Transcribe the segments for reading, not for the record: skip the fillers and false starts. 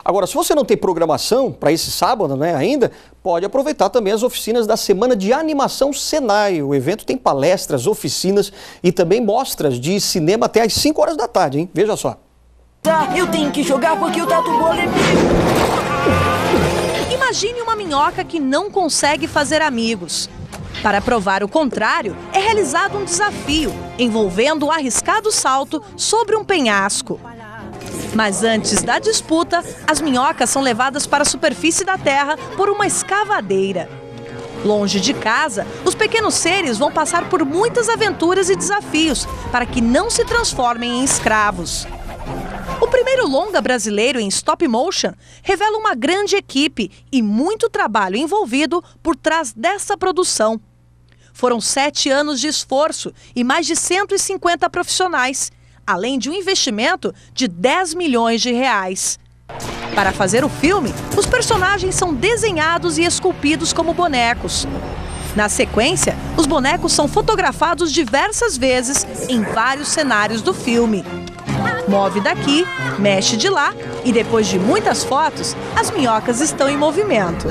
Agora, se você não tem programação para esse sábado, né, ainda, pode aproveitar também as oficinas da Semana de Animação Senai. O evento tem palestras, oficinas e também mostras de cinema até às 5 horas da tarde, hein? Veja só. Eu tenho que jogar porque o Tatu Bola é meu. Imagine uma minhoca que não consegue fazer amigos. Para provar o contrário, é realizado um desafio, envolvendo um arriscado salto sobre um penhasco. Mas antes da disputa, as minhocas são levadas para a superfície da terra por uma escavadeira. Longe de casa, os pequenos seres vão passar por muitas aventuras e desafios para que não se transformem em escravos. O primeiro longa brasileiro em stop motion revela uma grande equipe e muito trabalho envolvido por trás dessa produção. Foram 7 anos de esforço e mais de 150 profissionais, além de um investimento de 10 milhões de reais. Para fazer o filme, os personagens são desenhados e esculpidos como bonecos. Na sequência, os bonecos são fotografados diversas vezes em vários cenários do filme. Move daqui, mexe de lá e depois de muitas fotos, as minhocas estão em movimento.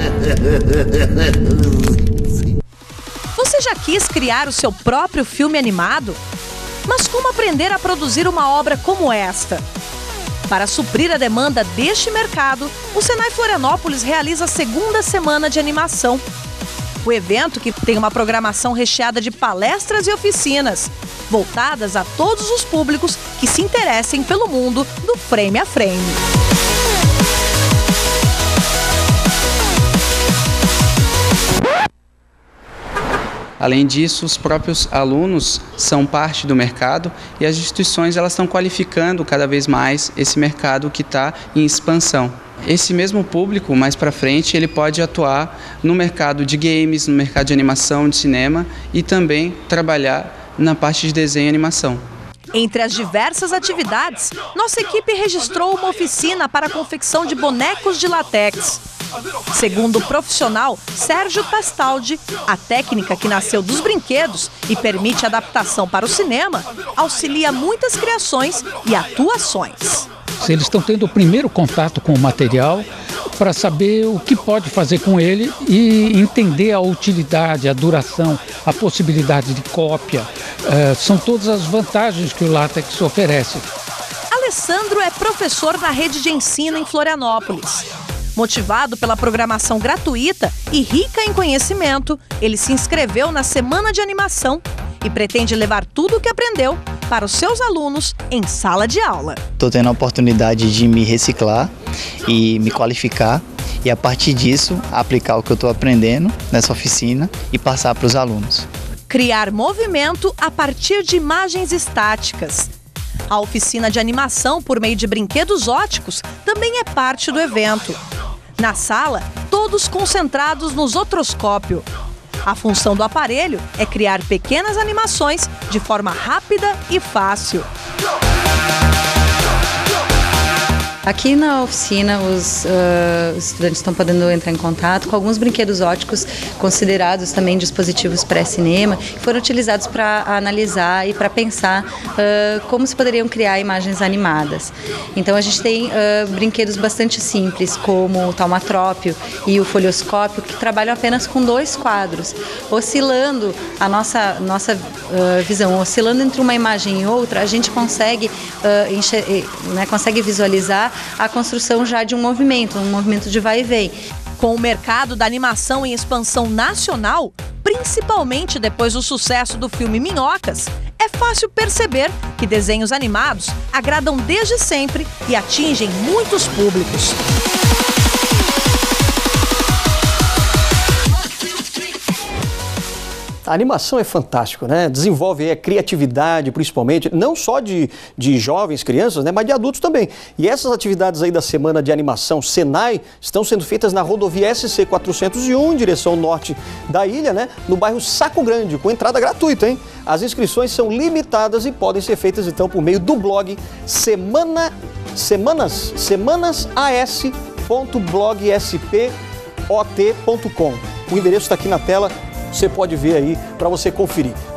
Você já quis criar o seu próprio filme animado? Mas como aprender a produzir uma obra como esta? Para suprir a demanda deste mercado, o Senai Florianópolis realiza a segunda semana de animação. O evento, que tem uma programação recheada de palestras e oficinas, voltadas a todos os públicos que se interessem pelo mundo do frame a frame. Além disso, os próprios alunos são parte do mercado e as instituições elas estão qualificando cada vez mais esse mercado que está em expansão. Esse mesmo público, mais para frente, ele pode atuar no mercado de games, no mercado de animação, de cinema e também trabalhar na parte de desenho e animação. Entre as diversas atividades, nossa equipe registrou uma oficina para a confecção de bonecos de látex. Segundo o profissional Sérgio Pastaldi, a técnica que nasceu dos brinquedos e permite adaptação para o cinema, auxilia muitas criações e atuações. Eles estão tendo o primeiro contato com o material para saber o que pode fazer com ele e entender a utilidade, a duração, a possibilidade de cópia. São todas as vantagens que o látex oferece. Alessandro é professor na rede de ensino em Florianópolis. Motivado pela programação gratuita e rica em conhecimento, ele se inscreveu na Semana de Animação e pretende levar tudo o que aprendeu para os seus alunos em sala de aula. Estou tendo a oportunidade de me reciclar e me qualificar e, a partir disso, aplicar o que eu estou aprendendo nessa oficina e passar para os alunos. Criar movimento a partir de imagens estáticas. A oficina de animação por meio de brinquedos óticos também é parte do evento. Na sala, todos concentrados no zotroscópio. A função do aparelho é criar pequenas animações de forma rápida e fácil. Aqui na oficina, os estudantes estão podendo entrar em contato com alguns brinquedos óticos considerados também dispositivos pré-cinema, que foram utilizados para analisar e para pensar como se poderiam criar imagens animadas. Então a gente tem brinquedos bastante simples, como o taumatrópio e o folioscópio, que trabalham apenas com 2 quadros, oscilando a nossa visão, oscilando entre uma imagem e outra, a gente consegue, consegue visualizar a construção já de um movimento de vai e vem. Com o mercado da animação em expansão nacional, principalmente depois do sucesso do filme Minhocas, é fácil perceber que desenhos animados agradam desde sempre e atingem muitos públicos. A animação é fantástico, né? Desenvolve a criatividade, principalmente, não só de jovens, crianças, né? Mas de adultos também. E essas atividades aí da Semana de Animação Senai estão sendo feitas na rodovia SC 401, em direção norte da ilha, né? No bairro Saco Grande, com entrada gratuita, hein? As inscrições são limitadas e podem ser feitas, então, por meio do blog semanasas.blogspot.com. O endereço está aqui na tela. Você pode ver aí para você conferir.